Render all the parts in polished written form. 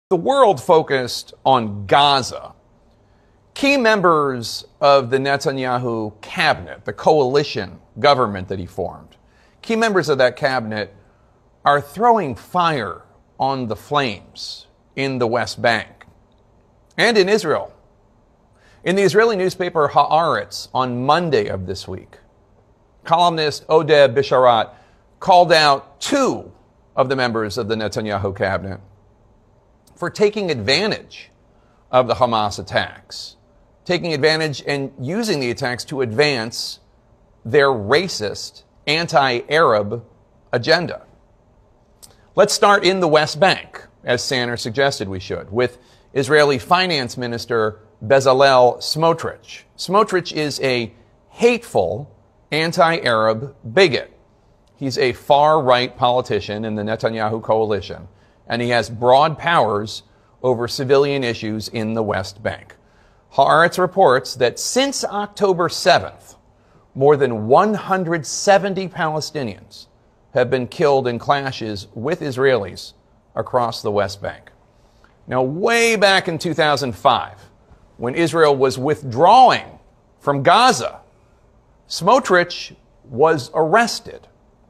The world focused on Gaza. Key members of the Netanyahu cabinet, the coalition government that he formed, key members of that cabinet are throwing fire on the flames in the West Bank and in Israel. In the Israeli newspaper Haaretz on Monday of this week, columnist Oded Bisharat called out two of the members of the Netanyahu cabinet for taking advantage of the Hamas attacks, taking advantage and using the attacks to advance their racist, anti-Arab agenda. Let's start in the West Bank, as Sander suggested we should, with Israeli Finance Minister Bezalel Smotrich. Smotrich is a hateful, anti-Arab bigot. He's a far-right politician in the Netanyahu coalition, and he has broad powers over civilian issues in the West Bank. Haaretz reports that since October 7th, more than 170 Palestinians have been killed in clashes with Israelis across the West Bank. Now, way back in 2005, when Israel was withdrawing from Gaza, Smotrich was arrested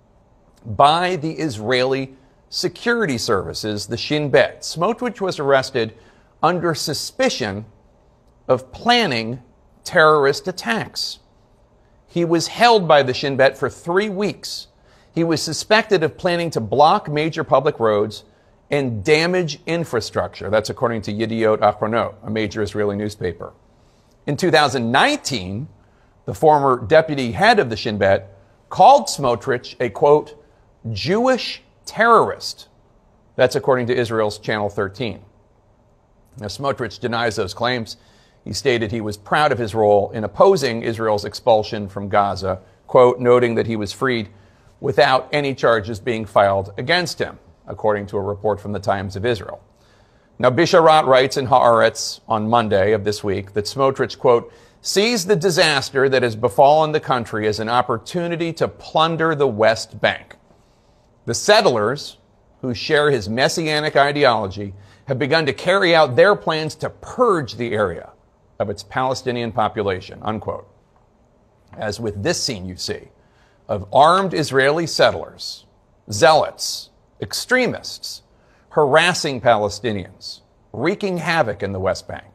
by the Israeli security services, the Shin Bet. Smotrich was arrested under suspicion of planning terrorist attacks. He was held by the Shin Bet for 3 weeks. He was suspected of planning to block major public roads and damage infrastructure. That's according to Yediot Ahronot, a major Israeli newspaper. In 2019, the former deputy head of the Shin Bet called Smotrich a, quote, Jewish terrorist. That's according to Israel's Channel 13. Now, Smotrich denies those claims. He stated he was proud of his role in opposing Israel's expulsion from Gaza, quote, noting that he was freed without any charges being filed against him, according to a report from the Times of Israel. Now, Bisharat writes in Haaretz on Monday of this week that Smotrich, quote, sees the disaster that has befallen the country as an opportunity to plunder the West Bank. The settlers, who share his messianic ideology, have begun to carry out their plans to purge the area of its Palestinian population, unquote. As with this scene you see of armed Israeli settlers, zealots, extremists, harassing Palestinians, wreaking havoc in the West Bank.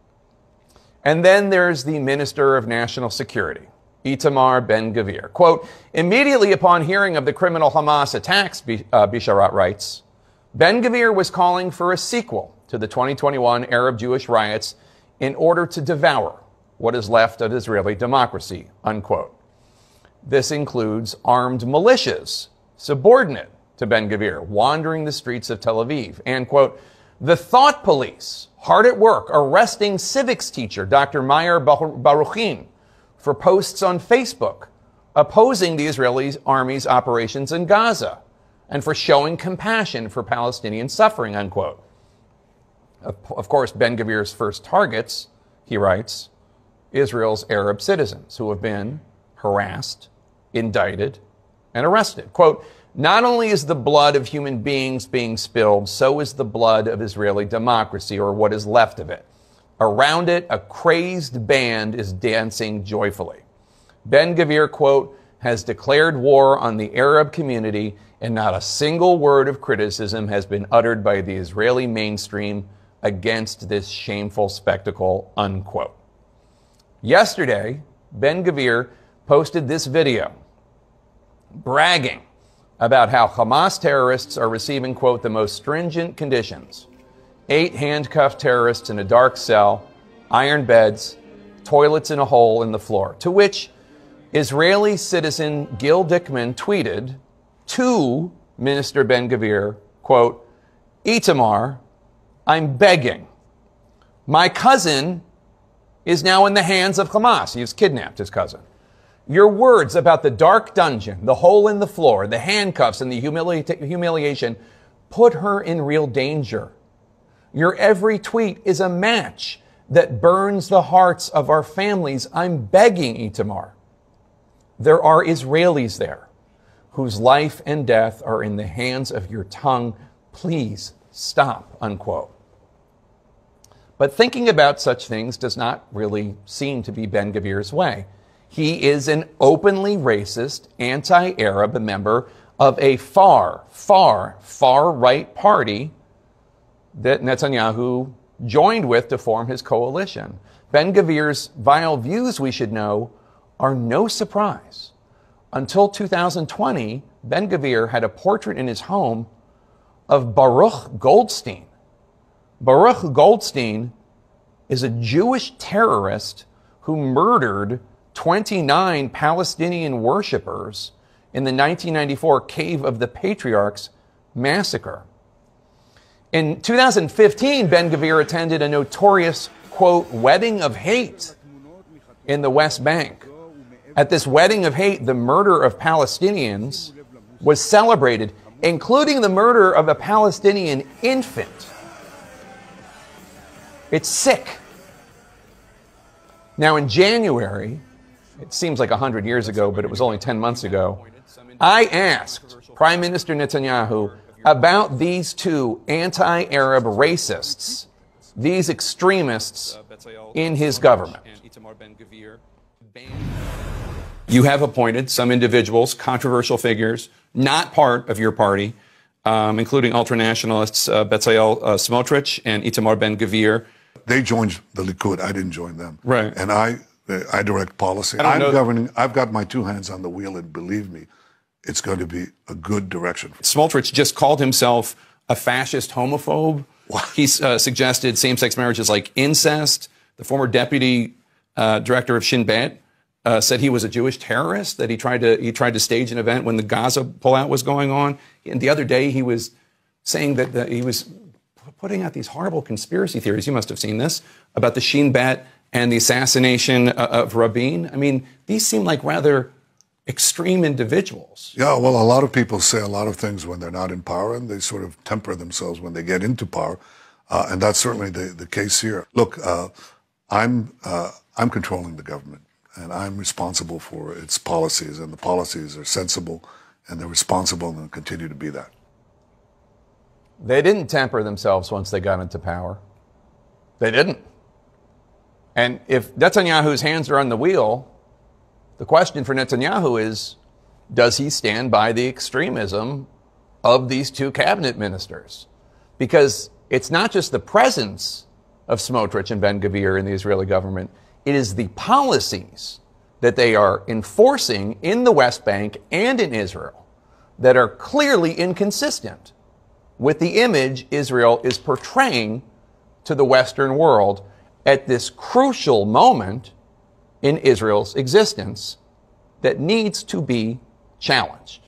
And then there's the Minister of National Security, Itamar Ben-Gvir. Quote, immediately upon hearing of the criminal Hamas attacks, Bisharat writes, Ben-Gvir was calling for a sequel to the 2021 Arab-Jewish riots in order to devour what is left of Israeli democracy, unquote. This includes armed militias, subordinate to Ben-Gvir, wandering the streets of Tel Aviv, and, quote, the thought police, hard at work, arresting civics teacher Dr. Meir Baruchin, for posts on Facebook opposing the Israeli army's operations in Gaza and for showing compassion for Palestinian suffering, unquote. Of course, Ben-Gvir's first targets, he writes, Israel's Arab citizens who have been harassed, indicted, and arrested. Quote, not only is the blood of human beings being spilled, so is the blood of Israeli democracy, or what is left of it. Around it, a crazed band is dancing joyfully. Ben-Gvir, quote, has declared war on the Arab community, and not a single word of criticism has been uttered by the Israeli mainstream against this shameful spectacle, unquote. Yesterday, Ben-Gvir posted this video bragging about how Hamas terrorists are receiving, quote, the most stringent conditions. 8 handcuffed terrorists in a dark cell, iron beds, toilets in a hole in the floor. To which Israeli citizen Gil Dickman tweeted to Minister Ben-Gvir, quote, Itamar, I'm begging. My cousin is now in the hands of Hamas. He's kidnapped his cousin. Your words about the dark dungeon, the hole in the floor, the handcuffs, and the humiliation put her in real danger. Your every tweet is a match that burns the hearts of our families. I'm begging, Itamar. There are Israelis there whose life and death are in the hands of your tongue. Please stop, unquote. But thinking about such things does not really seem to be Ben-Gvir's way. He is an openly racist, anti-Arab member of a far, far, far right party that Netanyahu joined with to form his coalition. Ben-Gvir's vile views, we should know, are no surprise. Until 2020, Ben-Gvir had a portrait in his home of Baruch Goldstein. Baruch Goldstein is a Jewish terrorist who murdered 29 Palestinian worshippers in the 1994 Cave of the Patriarchs massacre. In 2015, Ben-Gvir attended a notorious, quote, wedding of hate in the West Bank. At this wedding of hate, the murder of Palestinians was celebrated, including the murder of a Palestinian infant. It's sick. Now, in January, it seems like 100 years ago, but it was only 10 months ago, I asked Prime Minister Netanyahu about these two anti-Arab racists, these extremists in his government. You have appointed some individuals, controversial figures, not part of your party, including ultranationalists Bezalel Smotrich and Itamar Ben-Gvir. They joined the Likud. I didn't join them. Right. And I direct policy. I'm governing. I've got my two hands on the wheel, and believe me, it's going to be a good direction. Smotrich just called himself a fascist homophobe. What? He suggested same-sex marriage is like incest. The former deputy director of Shin Bet said he was a Jewish terrorist, that he tried to stage an event when the Gaza pullout was going on. And the other day he was saying that he was putting out these horrible conspiracy theories, you must have seen this, about the Shin Bet and the assassination of Rabin. I mean, these seem like rather extreme individuals. Yeah, well, a lot of people say a lot of things when they're not in power, and they sort of temper themselves when they get into power. And that's certainly the case here. Look, I'm controlling the government, and I'm responsible for its policies, and the policies are sensible, and they're responsible, and they'll continue to be that. They didn't temper themselves once they got into power. They didn't. And if Netanyahu's hands are on the wheel, the question for Netanyahu is, does he stand by the extremism of these two cabinet ministers? Because it's not just the presence of Smotrich and Ben-Gvir in the Israeli government, it is the policies that they are enforcing in the West Bank and in Israel that are clearly inconsistent with the image Israel is portraying to the Western world at this crucial moment in Israel's existence that needs to be challenged.